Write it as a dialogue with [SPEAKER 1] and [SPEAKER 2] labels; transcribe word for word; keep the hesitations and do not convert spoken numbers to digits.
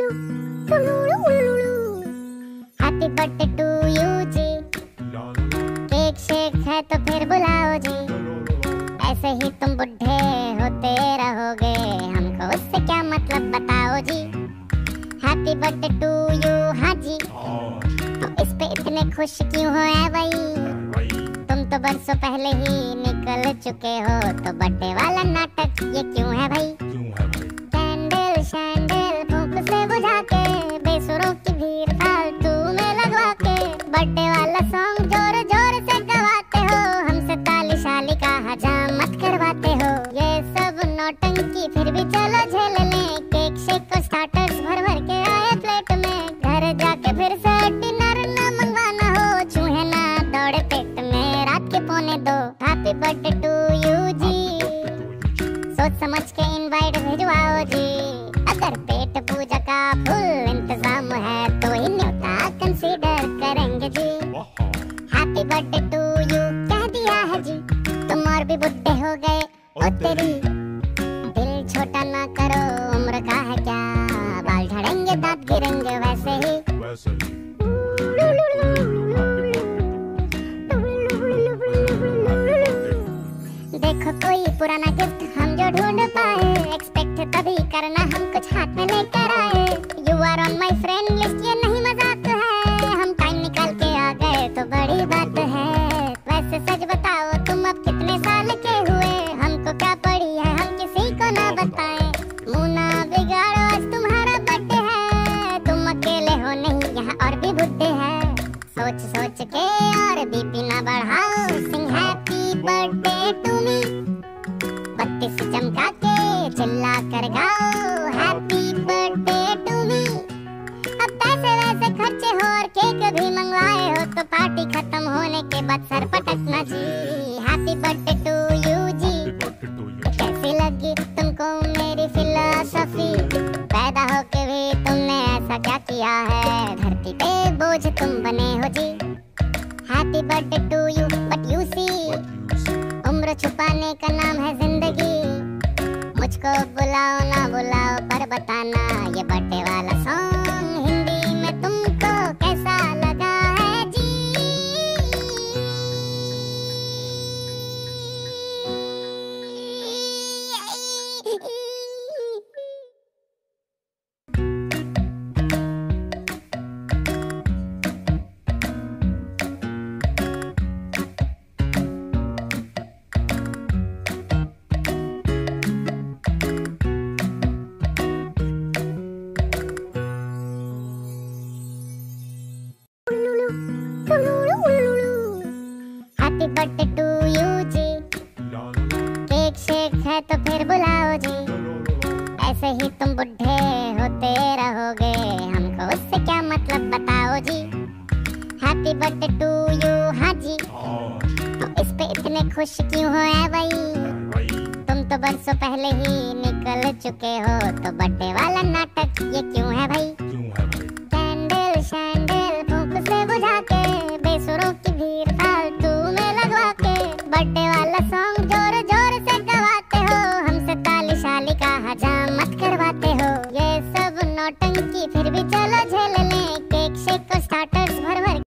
[SPEAKER 1] Happy birthday to you जी, cake shake है तो फिर बुलाओ जी। ऐसे ही तुम बुढ़े होते रहोगे, हमको उससे क्या मतलब बताओ जी। हैप्पी बर्थडे टू यू, हाँ जी। तो इस पे इतने खुश क्यों हो ऐ भाई, तुम तो बरसों पहले ही निकल चुके हो, तो बर्थडे वाला नाटक ये क्यों है भाई। कैंडल शैंडल फूंक से बुझा के, बेसुरों की भीड़ फालतू में लगवा के, बर्थडे वाला सॉन्ग जोर जोर से गवाते हो, हमसे ताली शाली का हजामत करवाते हो। ये सब नौटंकी फिर भी चलो झेल लें, केक शेक और स्टार्टर्स भर भर के आए प्लेट में। घर जाके फिर से डिनर ना मंगवाना हो, चूहे ना दौड़े पेट में रात के पौने दो। हैप्पी बर्थडे टू यू जी, सोच समझ के इनवाइट भिजवाओ जी। अगर पेट पूजा का फुल इंतजाम है तो ही न्योता कंसीडर करेंगे जी। हैप्पी बर्थडे टू यू कह दिया है जी, तुम और भी बुढ़े हो गए ओ तेरी। दिल छोटा ना करो, उम्र का है क्या, बाल झड़ेंगे दांत गिरेंगे वैसे ही। देखो कोई पुराना गिफ्ट हम जो ढूंढ पाए, एक्सपेक्ट तभी करना हम कुछ हाथ में लेकर आए। You are on my friend list, ये नहीं मजाक है, हम टाइम निकाल के आ गए तो बड़ी बात है। वैसे सच बताओ तुम अब कितने साल के हुए, हमको क्या पड़ी है हम किसी को ना बताएं। मुंह ना बिगाड़ो आज तुम्हारा बर्थडे है, तुम अकेले हो नहीं यहाँ और भी बुढ़े हैं। सोच सोच के और बीपी ना बढ़ाओ, sing happy birthday to me, बत्ती से चमका के चिल्ला कर गाओ हैप्पी बर्थडे टू मी। अब पैसे वैसे खर्चे हो और केक भी मंगवाए हो, तो पार्टी खत्म होने के बाद सर पटकना जी। हैप्पी बर्थडे टू यू जी, तो कैसी लगी तुमको मेरी फिलॉसफी, पैदा होके भी तुमने ऐसा क्या किया है, धरती पे बोझ तुम बने हो जी। Happy birthday to you but you see, उम्र छुपाने का नाम है जिंदगी। मुझको बुलाओ ना बुलाओ पर बताना, ये बर्थडे वाला सॉन्ग हिंदी में तुमको कैसा लगा है जी। हैप्पी बर्थडे टू यू जी, केक शेक है तो फिर बुलाओ जी। ऐसे ही तुम बुढ़े होते रहोगे, हमको उससे क्या मतलब बताओ जी। हैप्पी बर्थडे टू यू, हाँ जी। तो इस पे इतने खुश क्यों हो ऐ भाई, तुम तो बरसों पहले ही निकल चुके हो, तो बर्थडे वाला नाटक ये क्यों है भाई। कैंडल शैंडल फूंक से बुझा के, बेसुरों की भीड़ फालतू में लगवा के, बर्थडे वाला सॉन्ग